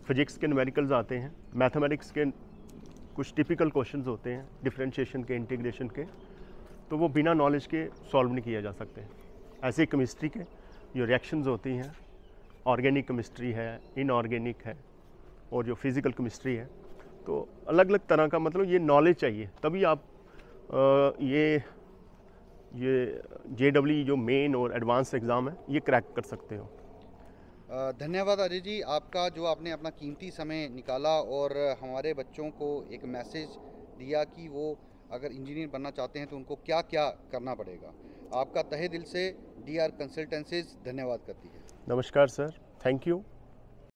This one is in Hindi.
फिजिक्स के न्यूमेरिकल्स आते हैं, मैथमेटिक्स के कुछ टिपिकल क्वेश्चंस होते हैं डिफरेंशिएशन के, इंटीग्रेशन के, तो वो बिना नॉलेज के सॉल्व नहीं किया जा सकते हैं। ऐसे केमिस्ट्री के जो रिएक्शंस होती हैं, ऑर्गेनिक केमिस्ट्री है, इनऑर्गेनिक है, और जो फिज़िकल केमिस्ट्री है, तो अलग अलग तरह का मतलब ये नॉलेज चाहिए, तभी आप ये JEE जो मेन और एडवांस एग्ज़ाम है ये क्रैक कर सकते हो। धन्यवाद अजय जी, आपका जो आपने अपना कीमती समय निकाला और हमारे बच्चों को एक मैसेज दिया कि वो अगर इंजीनियर बनना चाहते हैं तो उनको क्या क्या करना पड़ेगा। आपका तहे दिल से DR कंसल्टेंसीज धन्यवाद करती है। नमस्कार सर, थैंक यू।